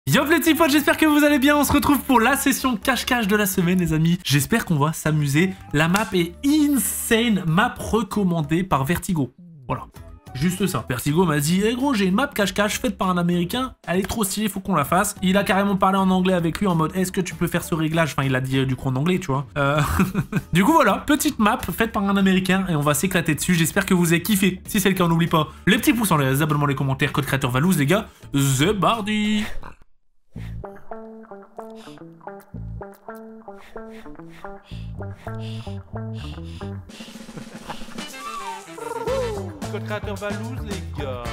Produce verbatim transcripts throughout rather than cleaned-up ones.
Yo les petits potes, j'espère que vous allez bien, on se retrouve pour la session cache-cache de la semaine les amis. J'espère qu'on va s'amuser, la map est insane, map recommandée par Vertigo. Voilà, juste ça. Vertigo m'a dit, eh gros j'ai une map cache-cache faite par un américain, elle est trop stylée, faut qu'on la fasse. Il a carrément parlé en anglais avec lui en mode, est-ce que tu peux faire ce réglage? Enfin il a dit euh, du coup en anglais tu vois. Euh... du coup voilà, petite map faite par un américain et on va s'éclater dessus, j'espère que vous avez kiffé. Si c'est le cas on n'oublie pas les petits pouces en l'air, les abonnements, les commentaires, code créateur Valouz les gars, The Bardi. Code créateur Valouz les gars.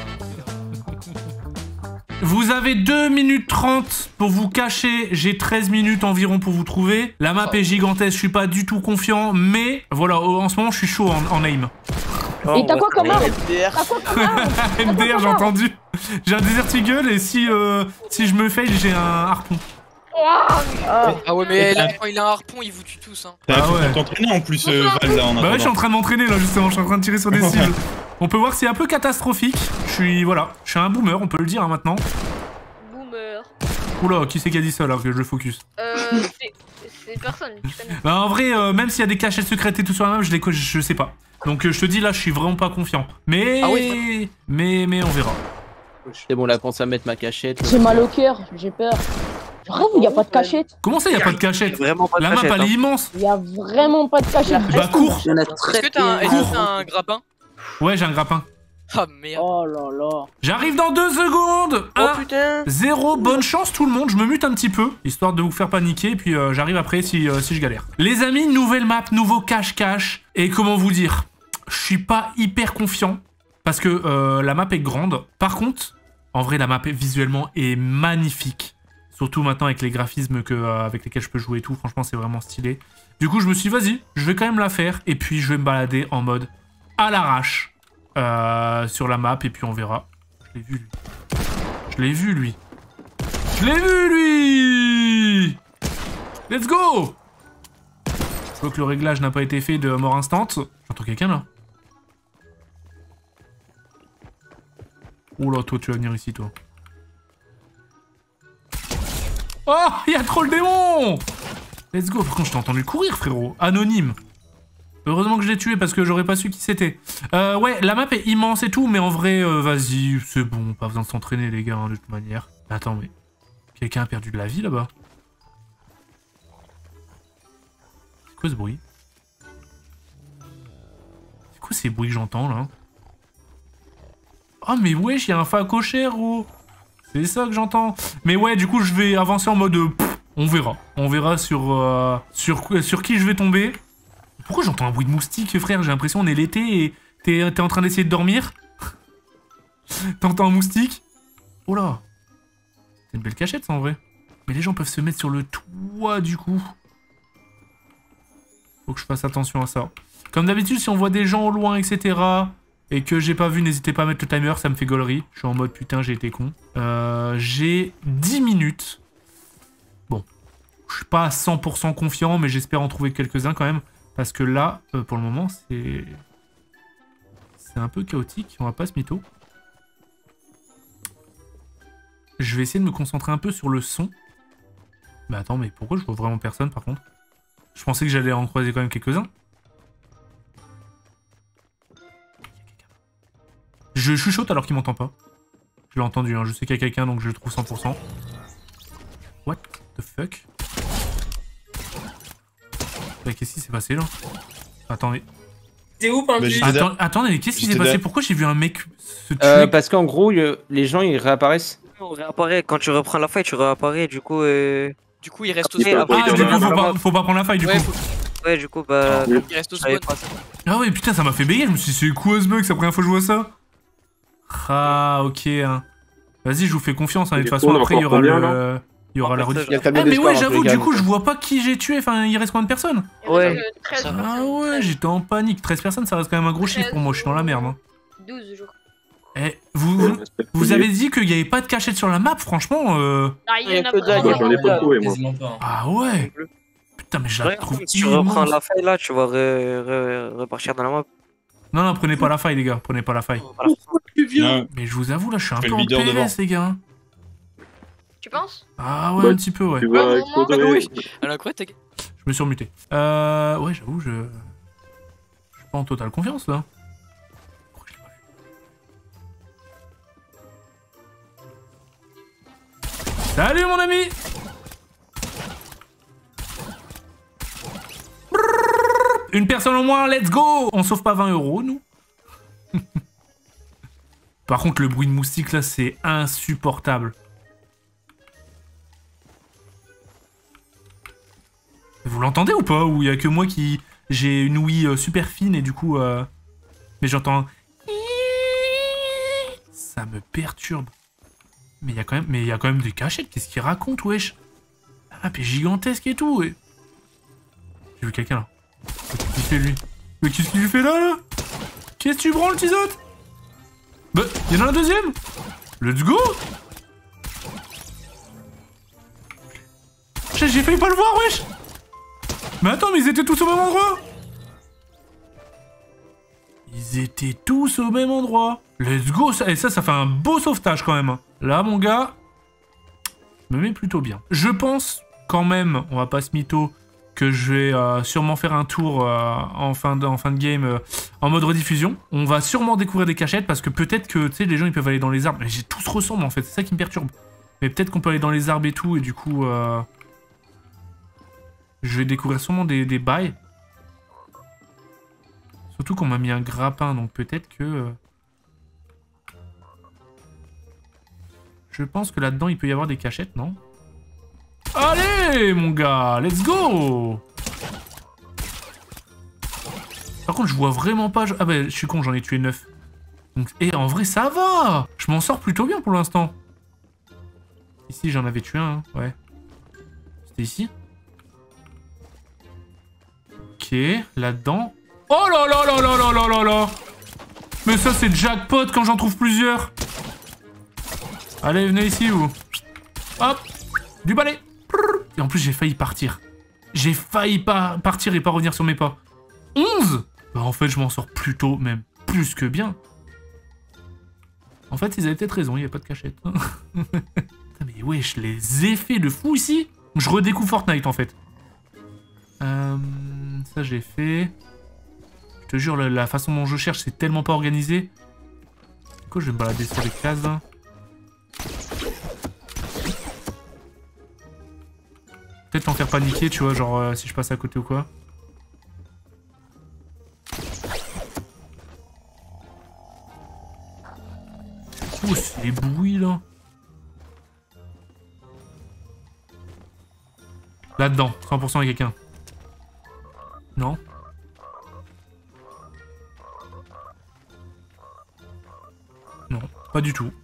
Vous avez deux minutes trente pour vous cacher, j'ai treize minutes environ pour vous trouver. La map est gigantesque, je suis pas du tout confiant, mais voilà, en ce moment je suis chaud en, en aim. Et t'as quoi comme arme? M D R. T'as quoi comme arme? M D R j'ai entendu. J'ai un Desert Eagle et si, euh, si je me fail j'ai un harpon. Ah, Ah ouais mais là quand il a un harpon il vous tue tous hein. Ah Faut ouais. t'entraîner en plus euh, Val là en Bah ouais je suis en attendant. train de m'entraîner là justement, je suis en train de tirer sur des cibles. On peut voir que c'est un peu catastrophique. Je suis, voilà, je suis un boomer, on peut le dire hein, maintenant. Boomer. Oula, qui c'est qui a dit ça là que je le focus? Euh, c'est- c'est personne, tu connais. Bah en vrai, euh, même s'il y a des cachettes secrètes et tout sur la map, je les co- je sais pas. Donc euh, je te dis là, je suis vraiment pas confiant. Mais Ah oui, mais mais on verra. C'est bon, là, pense à mettre ma cachette. j'ai mal au cœur, j'ai peur. Rêve, il y a pas de cachette. Comment ça, y a pas de cachette? Vraiment pas de La map cachette, elle est hein. immense. Il y a vraiment pas de cachette. Bah cours. Il y en a Est-ce très que t'as un, est-ce que t'as un grappin? Ouais, j'ai un grappin. Ah merde. Oh là là. J'arrive dans deux secondes. Oh Un, putain. zéro, bonne chance tout le monde. Je me mute un petit peu histoire de vous faire paniquer. Puis euh, j'arrive après si euh, si je galère. Les amis, nouvelle map, nouveau cache-cache. Et comment vous dire? Je suis pas hyper confiant parce que euh, la map est grande. Par contre, en vrai, la map est, visuellement est magnifique. Surtout maintenant avec les graphismes que, euh, avec lesquels je peux jouer et tout. Franchement, c'est vraiment stylé. Du coup, je me suis dit, vas-y, je vais quand même la faire. Et puis, je vais me balader en mode à l'arrache euh, sur la map. Et puis, on verra. Je l'ai vu, lui. Je l'ai vu, lui. Je l'ai vu, lui. Let's go. Je vois que le réglage n'a pas été fait de mort instant. J'entends quelqu'un, là. Oula, toi, tu vas venir ici, toi. Oh, il y a trop le démon. Let's go. Par contre, je t'ai entendu courir, frérot. Anonyme. Heureusement que je l'ai tué parce que j'aurais pas su qui c'était. Euh, ouais, la map est immense et tout, mais en vrai, euh, vas-y, c'est bon. Pas besoin de s'entraîner, les gars, hein, de toute manière. Attends, mais... Quelqu'un a perdu de la vie, là-bas? C'est quoi ce bruit? C'est quoi ces bruits que j'entends, là? Oh, mais wesh, il y a un facochère, gros. C'est ça que j'entends. Mais ouais, du coup, je vais avancer en mode... Euh, pff, on verra. On verra sur, euh, sur, sur qui je vais tomber. Pourquoi j'entends un bruit de moustique, frère? J'ai l'impression qu'on est l'été et t'es t'es en train d'essayer de dormir. T'entends un moustique? Oh là. C'est une belle cachette, ça, en vrai. Mais les gens peuvent se mettre sur le toit, du coup. Faut que je fasse attention à ça. Comme d'habitude, si on voit des gens au loin, et cetera... et que j'ai pas vu, n'hésitez pas à mettre le timer, ça me fait gaulerie. Je suis en mode putain, j'ai été con. Euh, j'ai dix minutes. Bon, je suis pas à cent pour cent confiant, mais j'espère en trouver quelques-uns quand même. Parce que là, euh, pour le moment, c'est... C'est un peu chaotique, on va pas se mytho. Je vais essayer de me concentrer un peu sur le son. Mais attends, mais pourquoi je vois vraiment personne par contre? Je pensais que j'allais en croiser quand même quelques-uns. Je chuchote alors qu'il m'entend pas. Je l'ai entendu, hein. Je sais qu'il y a quelqu'un donc je le trouve cent pour cent. What the fuck? Bah, qu'est-ce qui s'est passé là? Attendez. T'es où, Pindu? Bah, Attends, attendez, mais qu'est-ce qui s'est J'étais passé? là. Pourquoi j'ai vu un mec se tuer? Euh, parce qu'en gros, le- les gens ils réapparaissent. On réapparaît quand tu reprends la faille, tu réapparais, du coup. Euh... Du coup il reste au Et spawn. après, Ah, il du doit coup, faut avoir- pas, faut pas prendre la faille du Ouais, coup. faut- Ouais, du coup, bah. il reste au je savais spawn. pas ça. Ah ouais, putain, ça m'a fait bégayer. Je me suis dit, c'est quoi ce bug? C'est la première fois que je vois ça. Ah, ok. Hein. Vas-y, je vous fais confiance. Hein. De toute façon, après, il y aura le... Il y aura la Après, rediff. ça, Ah, mais ouais, j'avoue, du coup, je vois pas qui j'ai tué. Enfin, il reste combien de personnes? Il Ouais. reste, euh, treize Ça personnes. Ah ouais, j'étais en panique. treize personnes, ça reste quand même un gros chiffre pour moi. Je suis dans la merde. Hein. douze jours. Eh, vous, vous, vous avez dit qu'il n'y avait pas de cachette sur la map, franchement. Euh... Ah, il y en a que dalle, vraiment. j'en ai pas trouvé, moi. Quasiment pas. Ah ouais. Putain, mais je la Ouais, trouve si tu reprends immense. la faille là, tu vas re- re- repartir dans la map. Non, non, prenez pas la faille, les gars. Prenez pas la faille. Voilà. Non, Mais je vous avoue, là, je suis un Fais peu le en leader P S, devant. les gars. Tu penses? Ah ouais, Bah, un petit peu, ouais. Tu vas Ouais, exploser. vraiment. Oui. Alors quoi, t'as... Je me suis remuté. Euh... Ouais, j'avoue, je... Je suis pas en totale confiance, là. Pourquoi je l'ai pas vu? Salut, mon ami! Une personne au moins, let's go! On sauve pas vingt euros, nous. Par contre, le bruit de moustique, là, c'est insupportable. Vous l'entendez ou pas? Ou il y a que moi qui... J'ai une ouïe euh, super fine et du coup... Euh... Mais j'entends... Ça me perturbe. Mais il y a quand même... Mais il y a quand même des cachettes. Qu'est-ce qu'il raconte, wesh? Ah, puis gigantesque et tout, ouais. J'ai vu quelqu'un, là. Qu'est-ce qu'il fait, lui? Mais qu'est-ce qu'il fait, là, là? Qu'est-ce que tu branles, Tizotte? Bah, il y en a un deuxième. Let's go. J'ai failli pas le voir, wesh. Mais attends, mais ils étaient tous au même endroit. Ils étaient tous au même endroit. Let's go. Et ça, ça fait un beau sauvetage quand même. Là, mon gars, je me mets plutôt bien. Je pense quand même, on va pas se mytho, que je vais euh, sûrement faire un tour euh, en, fin de, en fin de game euh, en mode rediffusion. On va sûrement découvrir des cachettes parce que peut-être que, tu sais, les gens ils peuvent aller dans les arbres. Mais j'ai tous ressemble en fait, c'est ça qui me perturbe. Mais peut-être qu'on peut aller dans les arbres et tout et du coup... Euh, je vais découvrir sûrement des, des bails. Surtout qu'on m'a mis un grappin, donc peut-être que... Euh, je pense que là-dedans il peut y avoir des cachettes, non ? Allez, mon gars, let's go! Par contre, je vois vraiment pas... Ah bah, je suis con, j'en ai tué neuf. Donc, et en vrai, ça va! Je m'en sors plutôt bien pour l'instant. Ici, j'en avais tué un, hein. Ouais. C'était ici? Ok, là-dedans... Oh là là là là là là là là! Mais ça, c'est jackpot quand j'en trouve plusieurs! Allez, venez ici, vous. Hop! Du balai! Et en plus, j'ai failli partir. J'ai failli pas partir et pas revenir sur mes pas. onze! Bah, en fait, je m'en sors plutôt, même plus que bien. En fait, ils avaient peut-être raison, il n'y a pas de cachette. Mais wesh, les effets de fou ici. Je redécouvre Fortnite, en fait. Euh, ça, j'ai fait. Je te jure, la, la façon dont je cherche, c'est tellement pas organisé. Du coup, je vais me balader sur les cases, là. Peut-être t'en faire paniquer, tu vois, genre euh, si je passe à côté ou quoi. Oh, c'est les bruits là. Là-dedans, cent pour cent il y a quelqu'un. Non? Non, pas du tout.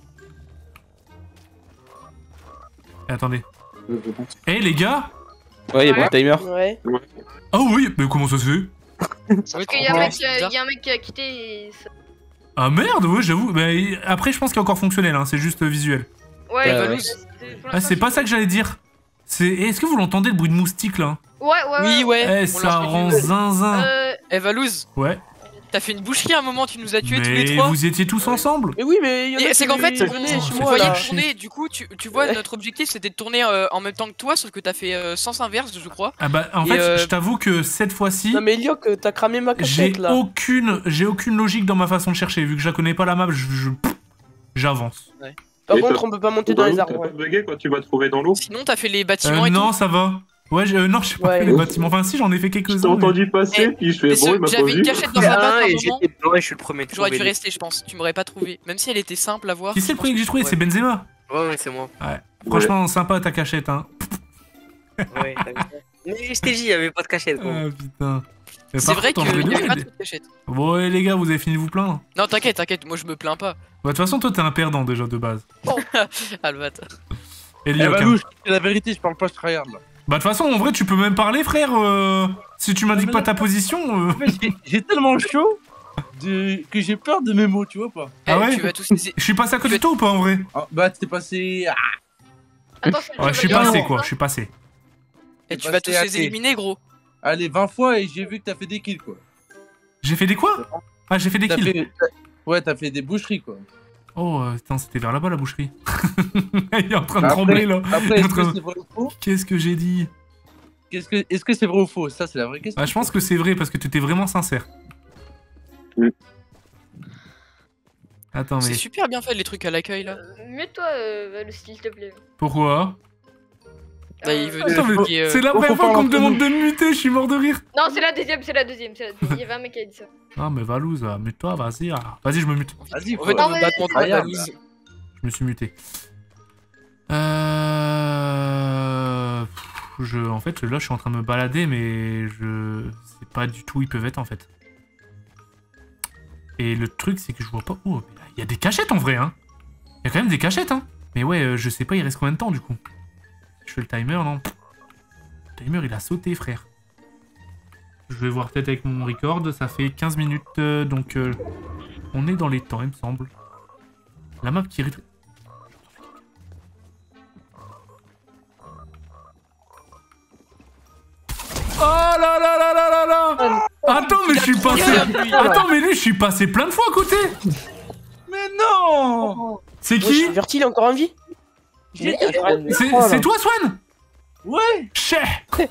Et attendez. Eh hey, les gars! Ouais, y'a Ouais. pas de timer. Ouais. Ah oui, mais comment ça se fait? Parce qu'il y, a un mec qui a- y a un mec qui a quitté et ça... Ah merde, ouais, j'avoue. Mais après, je pense qu'il est encore fonctionnel, hein, c'est juste euh, visuel. Ouais, Euh, bah, ouais. c'est- pour Ah, l'instant, c'est pas ça que j'allais dire. C'est. Est-ce que vous l'entendez le bruit de moustique là? Ouais, ouais, ouais. Oui, ouais. Eh, on ça l'a rend entendu. zinzin. Euh, Eh, Valouz, Ouais. t'as fait une boucherie à un moment, tu nous as tués tous les Mais trois. vous étiez tous ensemble? Mais oui, mais il y en a Et qui c'est qu'en fait, venaient on, chez c'est on moi voyait là. tourner, du coup, tu, tu vois, notre objectif c'était de tourner euh, en même temps que toi, sauf que t'as fait euh, sens inverse, je crois. Ah bah, en Et, fait, euh, je t'avoue que cette fois-ci, Non mais Eliok, t'as cramé ma j'ai cachette là. aucune, j'ai aucune logique dans ma façon de chercher. Vu que je la connais pas la map, je, je- j'avance. Par Et contre, t'as- on peut pas monter dans les T'as arbres. pas Ouais. bugué quand tu vas trouver dans l'eau? Sinon, t'as fait les bâtiments Euh, et non, tout. ça va. Ouais, j'ai- euh, non, j'ai pas Ouais. fait les bâtiments. Enfin, si, j'en ai fait Je t'ai quelques-uns. mais- entendu passer, Eh, puis je fais Mais bon, ce- il m'a pas J'avais une vu. cachette dans Il y un a bac à un un et moment. j'étais dedans et je suis le premier. J'aurais dû trouvé. rester, je pense. Tu m'aurais pas trouvé. Même si elle était simple à voir. Qui c'est je le premier que pense j'ai trouvé? tu C'est Benzema. Ouais, ouais, c'est moi. Franchement, sympa ta cachette, hein. Ouais, t'as vu ça. Mais je t'ai dit, il y avait pas de cachette, gros. Ah putain. Mais C'est par vrai contre, en qu'il vrai y de avait pas vrai, de cachette. Bon, ouais, les gars, vous avez fini de vous plaindre? Non, t'inquiète, t'inquiète, moi je me plains pas. Bah, de toute façon, toi, t'es un perdant déjà de base. Ah le bâtard. Et Eh Lyoc, bah, hein. louche, c'est la vérité, je parle pas, je tryhard là. Bah, de toute façon, en vrai, tu peux même parler, frère. euh, Si tu m'indiques mais pas non. ta position. euh. En fait, j'ai- j'ai tellement chaud de... que j'ai peur de mes mots, tu vois pas. Ah Eh, ouais Tu vas tous les... Je suis passé à côté de toi ou pas en vrai? Ah, bah, t'es passé. Ah, attention, Ouais, je suis vais y aller, passé hein. quoi, je suis passé. Et tu Bah, vas tous c'est les raté. éliminer, gros. allez, vingt fois et j'ai vu que t'as fait des kills, quoi. J'ai fait des quoi? Ah, j'ai fait des T'as kills. fait... t'as- Ouais, t'as fait des boucheries, quoi. Oh, euh, putain, c'était vers là-bas la boucherie. Il est en train de Après- trembler là. Après, est-ce Il est en train que de- c'est vrai ou faux? Qu'est-ce que j'ai dit? Qu'est-ce que, est-ce que c'est vrai ou faux? Ça, c'est la vraie question. Bah, je pense que c'est vrai parce que t'étais vraiment sincère. Mm. Attends, mais C'est super bien fait les trucs à l'accueil là. Mute-toi, euh, le s'il te plaît. pourquoi? Bah, il veut Attends, mais expliquer, euh, c'est la faut première fois pas qu'on me rentrer demande nous. de me muter, je suis mort de rire. Non, c'est la deuxième, c'est la deuxième, c'est la deuxième. Il y avait un mec qui a dit ça. Ah, mais Valouz, ah, mute-toi, vas-y. ah. Vas-y, je me mute. Vas-y, En fait, faut- on va battre mon Incroyable. Valouz. Je me suis muté. Euh... pff, Je... En fait, là, je suis en train de me balader, mais je sais pas du tout où ils peuvent être, en fait. Et le truc, c'est que je vois pas... Oh, il y a des cachettes, en vrai, hein. Il y a quand même des cachettes, hein. Mais ouais, euh, je sais pas, il reste combien de temps, du coup. Je fais le timer, non. Le timer, il a sauté, frère. Je vais voir peut-être avec mon record. Ça fait quinze minutes, euh, donc... euh, on est dans les temps, il me semble. La map qui... rétro- Oh là là là là là là! Attends, mais je suis passé... Attends, mais lui, je suis passé plein de fois à côté! Mais non! C'est qui? Verti, il est encore en vie? J'ai- C'est c'est toi, Swan? Ouais! Chais! Oh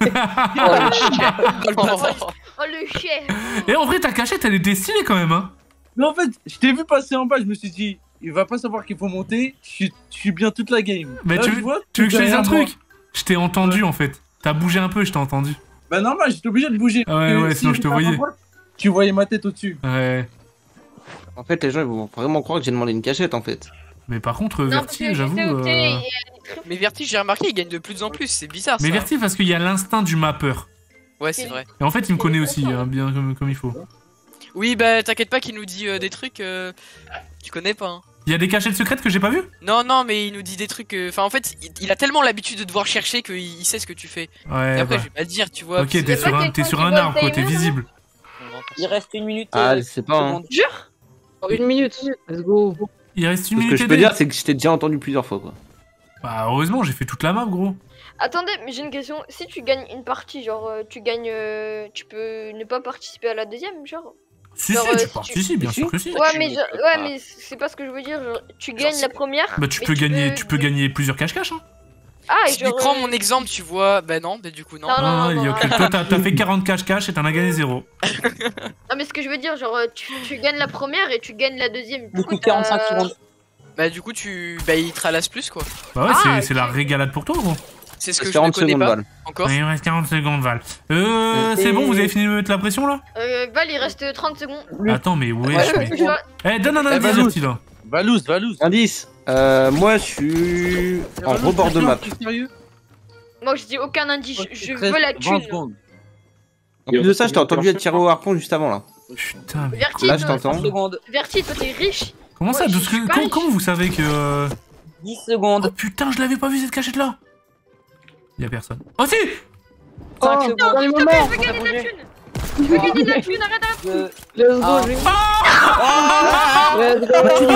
le chien. Et en vrai, ta cachette, elle était stylée quand même, hein? Mais en fait, je t'ai vu passer en bas, je me suis dit, il va pas savoir qu'il faut monter, je suis, je suis bien toute la game. Mais Là, tu je veux, vois, tu veux que je te dise un derrière moi. truc? Je t'ai entendu, en fait. T'as bougé un peu, je t'ai entendu. Bah normal, j'étais obligé de bouger. Ouais, Et ouais, si sinon je te j'étais voyais. à droite, Tu voyais ma tête au-dessus. Ouais. En fait, les gens ils vont vraiment croire que j'ai demandé une cachette en fait. Mais par contre, Non, parce Verti, que j'avoue... je sais où euh, t'es, il y a des trucs- Mais Vertige, j'ai remarqué, il gagne de plus en plus, c'est bizarre ça. Mais Verti, parce qu'il y a l'instinct du mappeur. Ouais, c'est vrai. Et en fait, il me connaît aussi, hein, bien comme, comme il faut. Oui, bah t'inquiète pas qu'il nous dit euh, des trucs. Euh... Tu connais pas, hein. Il y a des cachettes secrètes que j'ai pas vues? Non, non, mais il nous dit des trucs. euh, Enfin, en fait, il, il a tellement l'habitude de devoir chercher qu'il il sait ce que tu fais. Ouais, Et après, bah. je vais pas le dire, tu vois. Ok, parce t'es que- sur un, t'es sur un arbre, quoi, t'es visible. Il reste une minute. Ah, euh, c'est pas. Hein. secondes. Jure. Une minute. Let's go. Il reste une Ce que minute je et peux demie. dire, c'est que je t'ai déjà entendu plusieurs fois quoi. Bah, heureusement, j'ai fait toute la map, gros. Attendez, mais j'ai une question. Si tu gagnes une partie, genre euh, tu gagnes, euh, tu peux ne pas participer à la deuxième, genre. Si, Genre, si, euh, tu si tu- participes, bien Si. sûr que si. Ouais, mais je- ouais, mais c'est pas ce que je veux dire. Genre, tu gagnes c'est- la première. Bah, tu mais peux gagner, tu peux gagner plusieurs cache-cache, hein. Ah, et Si tu genre. prends euh, mon exemple, tu vois. Bah non, bah du coup, non. Non, Non, non, il y a non. aucun- Toi, t'as t'as fait quarante cache-cache et t'en as gagné zéro. Non, mais ce que je veux dire, genre, euh, tu, tu gagnes la première et tu gagnes la deuxième. Du coup, quarante-cinq secondes. Bah du coup, tu. Bah il te ralasse plus, quoi. Bah ouais, Ah, c'est ok. c'est la régalade pour toi, gros. C'est ce que je ne quarante connais secondes pas Val. encore. Il me reste quarante secondes, Val. Euh, c'est Et- bon, vous avez fini de me mettre la pression, là? Euh, Val, il reste trente secondes. Attends, mais wesh, Ouais, mais... je vois- Eh, donne un Eh, indice, Valouz. Verti, là. Valouz, Valouz. Indice. Euh, moi je suis en Valouz, rebord de t'es map. sûr, t'es sérieux? Moi, je dis aucun indice. Je, je treize, veux la vingt thune. secondes. En plus de ça, je t'ai entendu être tiré au harpon juste avant là. Putain, mais... Verti, Là, je toi, t'entends. trente secondes. Verti, toi, t'es riche. Comment ça, Ouais, de je ce suis que... pas comment, riche. comment vous savez que... euh, dix Oh secondes. putain, je l'avais pas vu, cette cachette-là. Y'a personne. Oh si! cinq Oh, secondes. dernier S'il te plaît, moment. je veux gagner de la bougé. thune. Je veux gagner de la thune, arrête, arrête. deux, Let's go, Ah. je vais- Ah Let's go.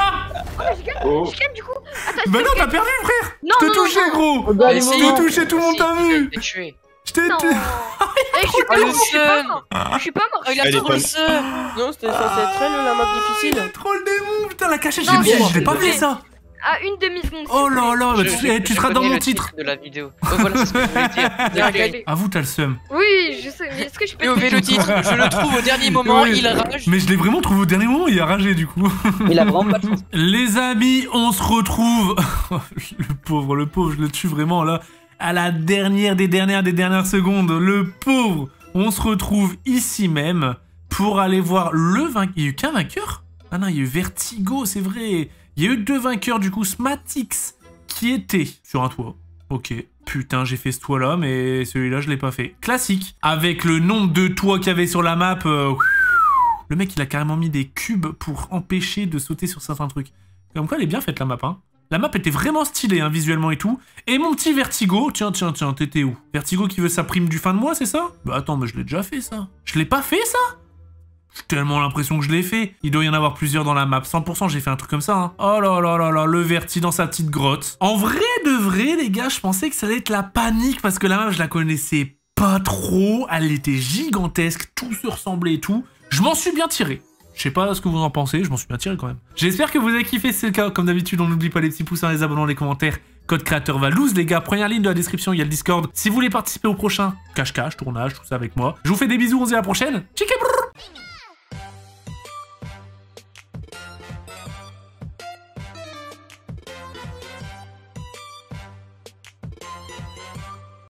Je gagne du coup. Attends, Bah non, t'as perdu, frère! Non, Je non, t'ai non, touché, non. gros! Au dernier Mais si. Je moment. t'ai touché, tout le monde t'a vu! Il est tué. Je t'ai... Non. tu- Eh, je suis pas Oh, le mort, je suis pas seum. mort. Je suis pas mort. Oh, il a Elle est trop le bonne. seum. Non, c'était censé être elle la map difficile. Trop le démon, putain, la cachette, Non, j'ai mais- je l'ai pas fait, ça! À une demi-seconde. Oh là là, bah, Je- tu, eh, tu je seras dans connais mon le titre! de la vidéo. Oh, voilà, c'est ce que je voulais dire. Ah, Bien gagné. Avoue, t'as le seum. Oui, je sais, mais est-ce que je peux Et au te vélo titre, je le trouve au dernier moment, Oui. il rage. Mais je l'ai vraiment trouvé au dernier moment, il a ragé, du coup. Il a vraiment pas de chance. Les amis, on se retrouve. Le pauvre, le pauvre, je le tue vraiment là. À la dernière des dernières des dernières secondes. Le pauvre. On se retrouve ici même pour aller voir le vainqueur. Il y a eu qu'un vainqueur? Ah non, il y a eu Vertigo, c'est vrai. Il y a eu deux vainqueurs du coup, Smatix, qui était sur un toit. Ok. Putain, j'ai fait ce toit là, mais celui-là, je l'ai pas fait. Classique. Avec le nombre de toits qu'il y avait sur la map. euh, Le mec, il a carrément mis des cubes pour empêcher de sauter sur certains trucs. Comme quoi, elle est bien faite la map, hein. La map était vraiment stylée, hein, visuellement et tout. Et mon petit Vertigo, tiens, tiens, tiens, t'étais où? Vertigo qui veut sa prime du fin de mois, c'est ça? Bah attends, mais je l'ai déjà fait, ça. Je l'ai pas fait, ça? J'ai tellement l'impression que je l'ai fait. Il doit y en avoir plusieurs dans la map. cent pour cent, j'ai fait un truc comme ça, hein. Oh là là là là, le Verti dans sa petite grotte. En vrai de vrai, les gars, je pensais que ça allait être la panique parce que la map, je la connaissais pas trop. Elle était gigantesque, tout se ressemblait et tout. Je m'en suis bien tiré. Je sais pas ce que vous en pensez, je m'en suis bien tiré quand même. J'espère que vous avez kiffé, si c'est le cas. Comme d'habitude, on n'oublie pas les petits pouces, hein, les abonnements, les commentaires. Code créateur Valouz, les gars. Première ligne de la description, il y a le Discord. Si vous voulez participer au prochain cache-cache, tournage, tout ça avec moi. Je vous fais des bisous, on se dit à la prochaine. Chiquet